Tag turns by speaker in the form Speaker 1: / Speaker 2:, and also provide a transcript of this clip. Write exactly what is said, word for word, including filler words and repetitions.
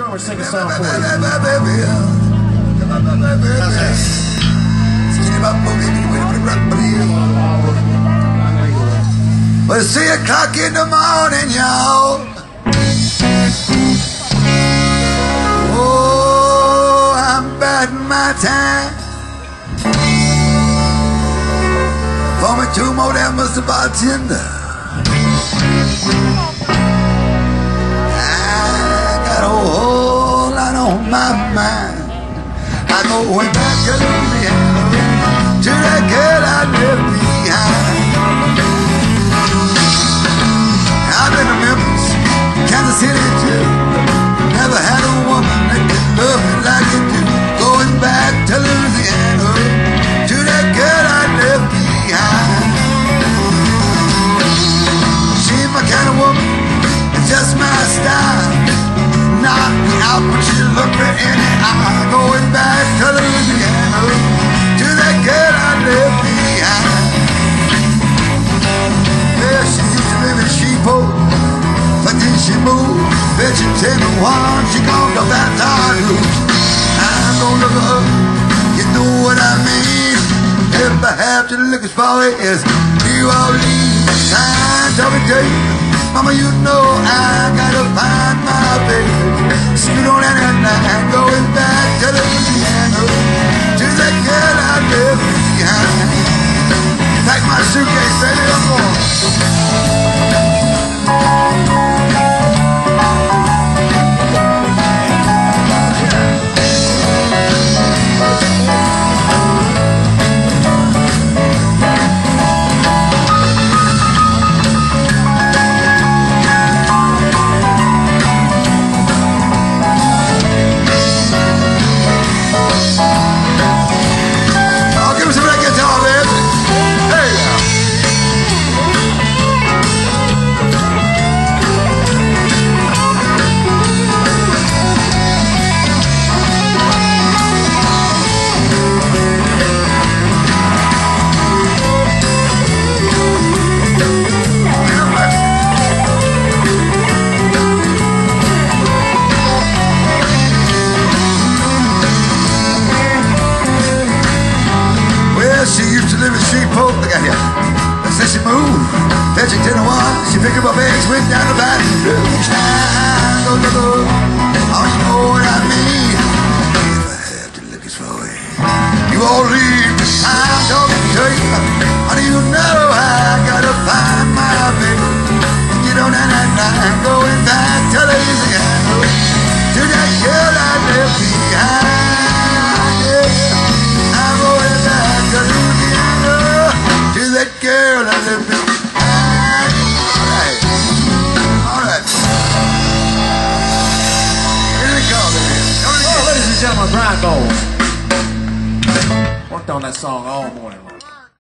Speaker 1: I'm gonna sing a song for you.
Speaker 2: Well, it's three o'clock in the morning, y'all. Oh, I'm biding my time for me two more damn Mister Bartender. I got a whole lot on my mind. I'm going back to Louisiana, to that girl I left behind. I've been to Memphis, Kansas City too. Never had a woman that could love me like you do. Going back to Louisiana, to that girl I left behind. She's my kind of woman, it's just my style. Knock me out when she look me in the eye. Going back to Louisiana, to that girl I left behind. Well, she used to live in Sheepole, but then she moved. Bet you ten to one, she gone to Baton Rouge. I'm gonna look her up, you know what I mean. If I have to look as far as New Orleans, I'm talking to you, mama, you know I gotta find my baby. Scoot on down that line, going back to Louisiana, to that girl I left behind. Pack my suitcase, baby, I'm going. She used to live in Sheepole, look out here. And since she moved, fetching ten to one, she picked up her bags, went down to Baton Rouge. I go, go, go, oh, you know what I mean. If I have to look as far away, you all leave. I'm talking to you, honey, you know I gotta find my baby. Get on that line, going back to Louisiana, to that girl I left behind. Yeah, I'm going back to Louisiana, to that girl I left behind. Alright, alright. Here they come, baby.
Speaker 1: Oh, ladies and gentlemen, Brian Bowles. Worked on that song all morning long.